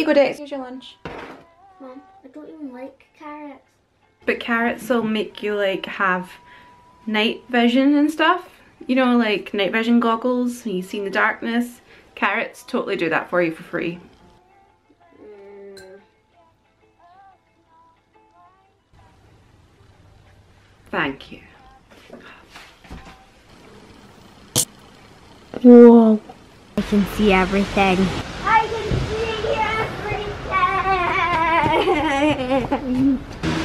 you go, Dex. Here's your lunch. Mom, I don't even like carrots. But carrots will make you like have night vision and stuff. You know, like night vision goggles when you see in the darkness. Carrots totally do that for you for free. Thank you. Whoa. I can see everything. I can see everything!